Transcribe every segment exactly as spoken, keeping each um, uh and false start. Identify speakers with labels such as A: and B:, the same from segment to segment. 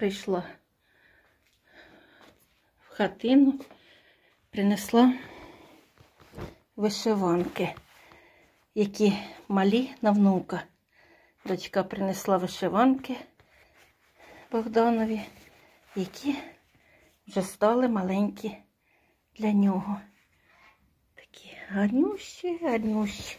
A: прийшла в хатину, принесла вишиванки, які малі на внука. Дочка принесла вишиванки Богданові, які вже стали маленькі для нього. Такі гарнющі, гарнющі.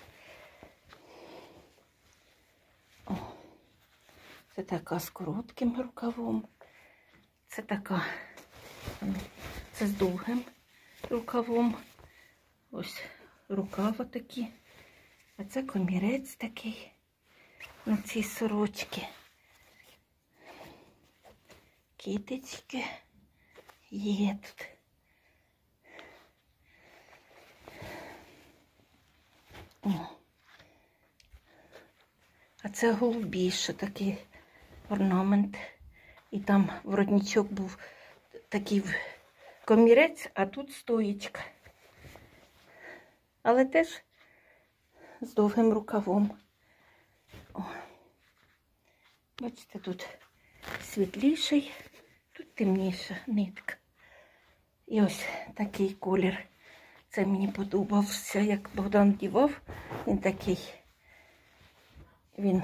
A: О, це така з коротким рукавом. Це така, це з довгим рукавом. Ось рукава такі. А це комірець такий на цій сорочці. Китички є тут. О. А це голубіше такий орнамент. І там воротничок був такий комірець, а тут стоїчка. Але теж з довгим рукавом. О. Бачите, тут світліший, тут темніша нитка. І ось такий колір. Це мені подобався, як Богдан дівав. Він такий, він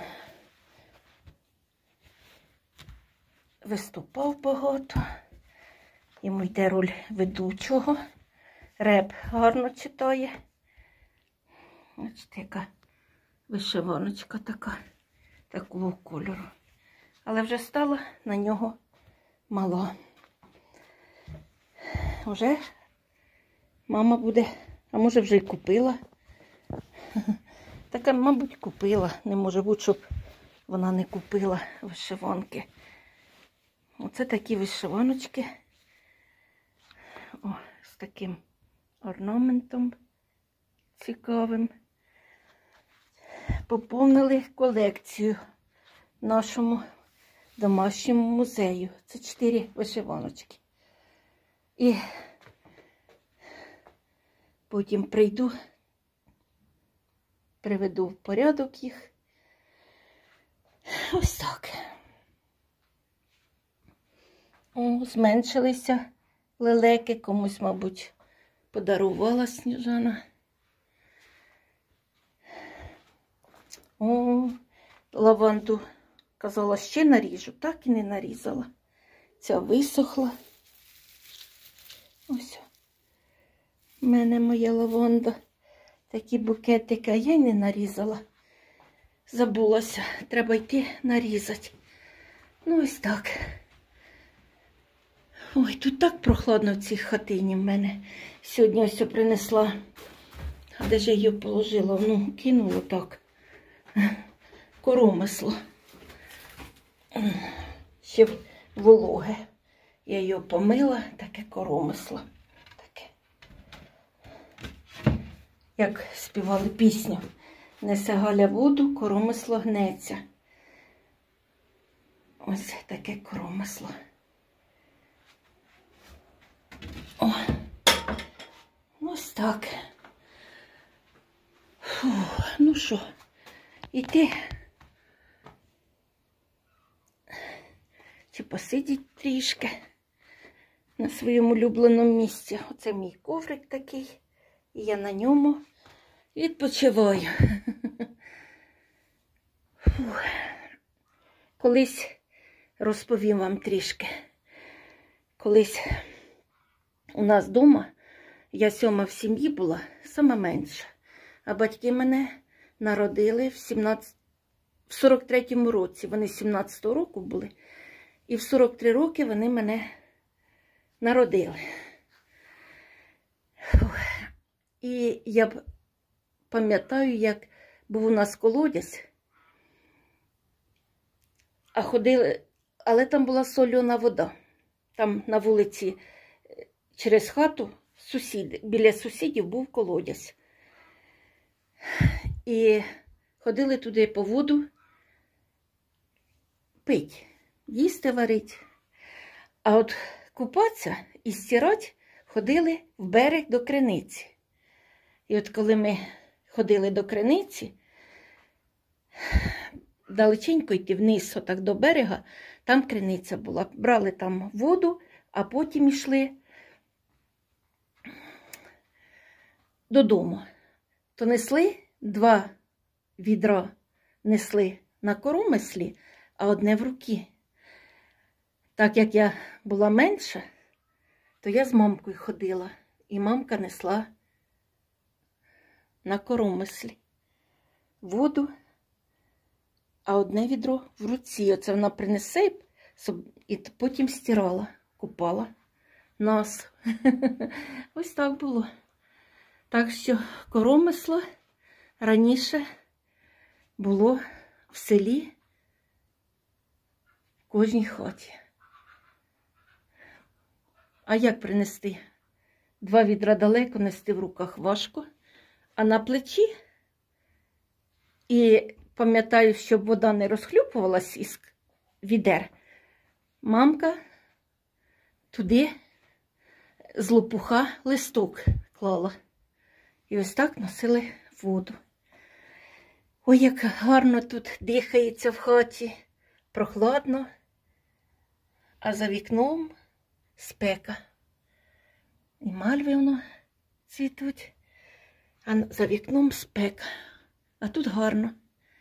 A: виступав багато. Йому йде роль ведучого. Реп гарно читає. Бачите, яка вишиваночка така, такого кольору. Але вже стала на нього мала. Вже мама буде, а може вже й купила. Така, мабуть, купила. Не може бути, щоб вона не купила вишиванки. Оце такі вишиваночки. О, з таким орнаментом цікавим. Поповнили колекцію нашому домашньому музею. Це чотири вишиваночки. І потім прийду, приведу в порядок їх. Ось так. О, зменшилися лелеки. Комусь, мабуть, подарувала Сніжана. О, лаванду, казала, ще наріжу. Так і не нарізала. Ця висохла. Ось. У мене моя лаванда. Такі букетики, а я й не нарізала. Забулася. Треба йти нарізати. Ну, ось так. Ой, тут так прохладно в цій хатині в мене. Сьогодні ось принесла. А де ж я її положила? Ну, кинула так. Коромисло. Ще вологе. Я її помила, таке коромисло. Таке. Як співали пісню. Несе Галя воду, коромисло гнеться. Ось таке коромисло. О, ось так. Фу, ну що, іти? Чи посидіть трішки на своєму улюбленому місці. Оце мій коврик такий. І я на ньому відпочиваю. Фу. Колись розповім вам трішки. Колись у нас вдома, я сьома в сім'ї була, сама менша. А батьки мене народили в, сімнадцятому, в сорок третьому році. Вони сімнадцятого року були. І в сорок три роки вони мене народили. Фух. І я пам'ятаю, як був у нас колодязь, а ходили, але там була солена вода. Там на вулиці через хату сусід, біля сусідів був колодязь. І ходили туди по воду пить, їсти варить. А от купатися і стирати ходили в берег до криниці. І от коли ми ходили до криниці, далеченько йти вниз, отак до берега, там криниця була. Брали там воду, а потім йшли додому. То несли два відра, несли на коромислі, а одне в руки. Так як я була менша, то я з мамкою ходила, і мамка несла на коромислі воду, а одне відро в руці. Оце вона принесе і потім стирала, купала нас. Ось так було. Так що коромисло раніше було в селі, в кожній хаті. А як принести? Два відра далеко, нести в руках важко, а на плечі, і пам'ятаю, щоб вода не розхлюпувалась із відер, мамка туди з лопуха листок клала. І ось так носили воду. Ой, як гарно тут дихається в хаті, прохладно, а за вікном спека. І мальви воно цвітуть, а за вікном спека. А тут гарно.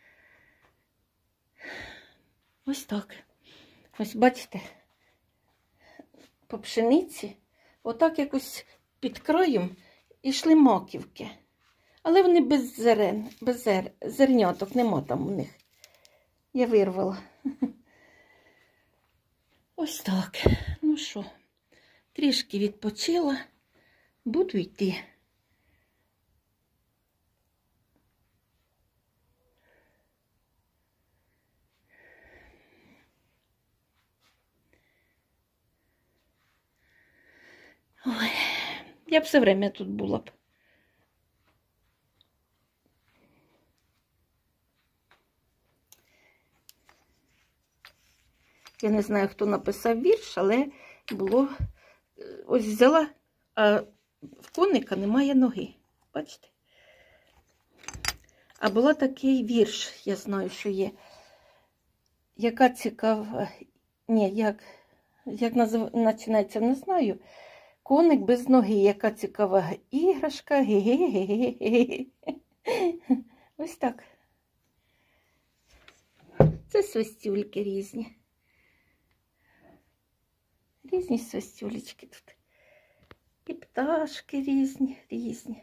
A: Ось так. Ось бачите, по пшениці, отак якось під краєм йшли маківки. Але вони без зерен, без зер, зерняток, нема там у них. Я вирвала. Ось так. Ну що, трішки відпочила, буду йти. Ой, я б все время тут була б. Я не знаю, хто написав вірш, але було, ось взяла, а в коника немає ноги. Бачите? А була такий вірш, я знаю, що є. Яка цікава, ні, як, як назив... починається, не знаю. Коник без ноги, яка цікава іграшка. Ге-ге-ге-ге-ге. Ось так. Це свистюльки різні. Різні свистюлечки тут. І пташки різні, різні.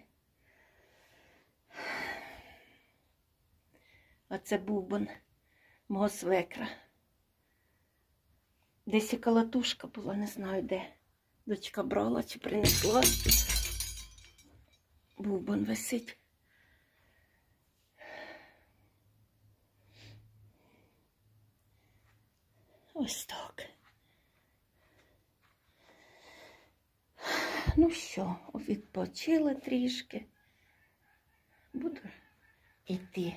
A: А це бубон мого свекра. Десь і калатушка була, не знаю де. Дочка брала чи принесла. Бубон висить. Ось так. Ну що, відпочила трішки. Буду йти.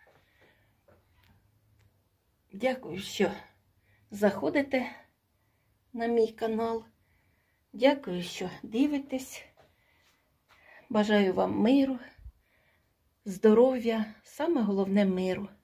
A: Дякую, що заходите на мій канал. Дякую, що дивитесь. Бажаю вам миру, здоров'я, саме головне миру.